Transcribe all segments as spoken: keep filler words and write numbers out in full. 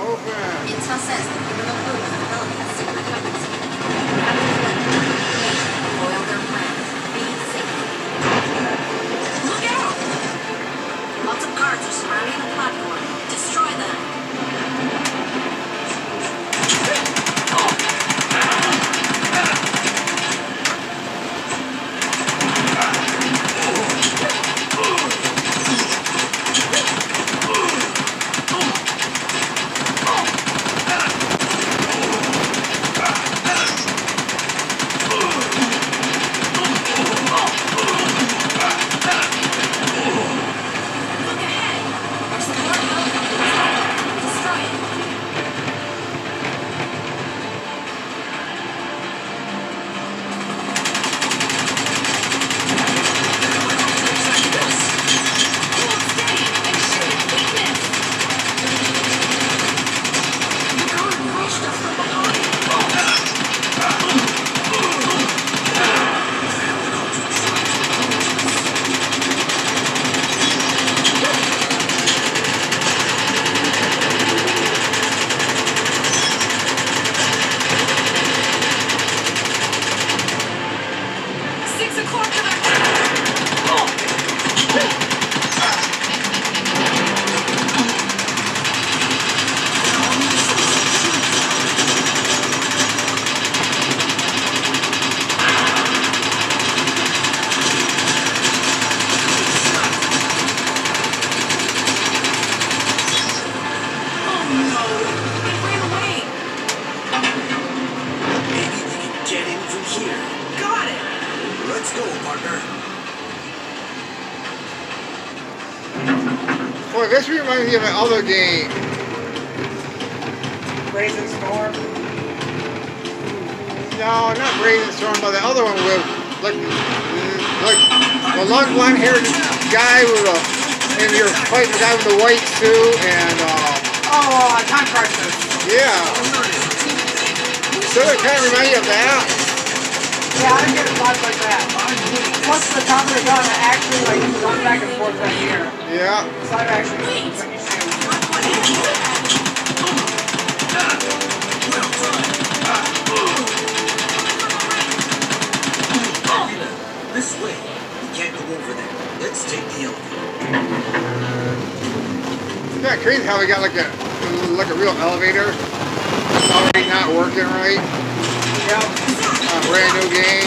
open. Intel says the criminal group is developing a secret weapons scheme. You have to collect the information and foil their plans. Be safe. Look out! Lots of guards are surrounding the platform. Destroy them. Boy, this reminds me of another game. Brazen Storm? No, not Brazen Storm, but the other one with like, like a long blonde haired guy with a, and you're fighting the guy with the white suit and um. Oh, uh, Time Crisis. Yeah. So it kind of reminds you of that. Yeah, I get a lot like that. Plus the top of the gun, I actually like run back and forth right here. Yeah. So I've actually when you see them. This way. We can't go over there. Let's take the elevator. Isn't that crazy how we got like a like a real elevator? It's already not working right. Yep. A brand new game.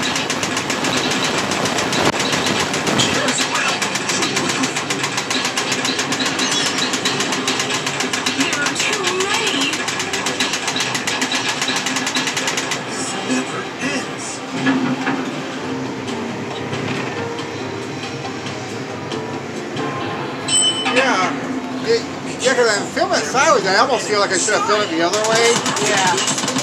There are too many. This never ends. Yeah. It, yeah, because I'm filming it sideways. I almost feel like I should have filmed it the other way. Yeah.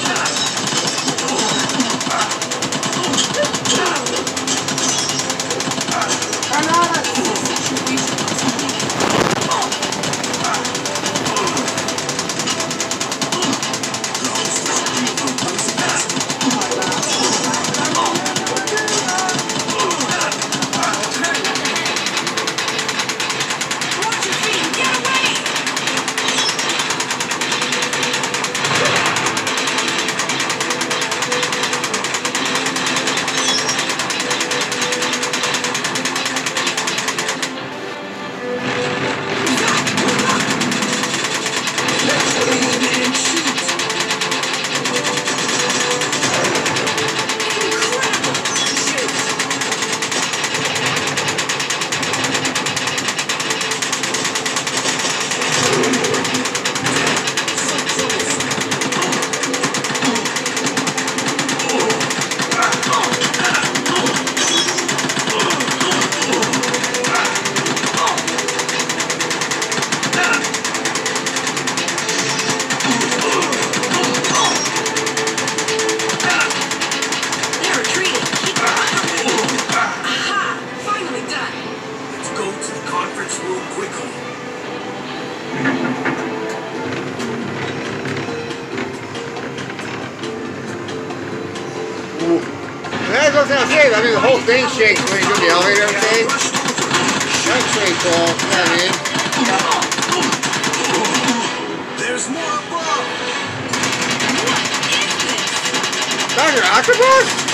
That's what I was gonna say. I mean, the whole thing shakes when you do the elevator thing. That's pretty cool. You know what I mean? There's more above. What is this? Doctor Octopus?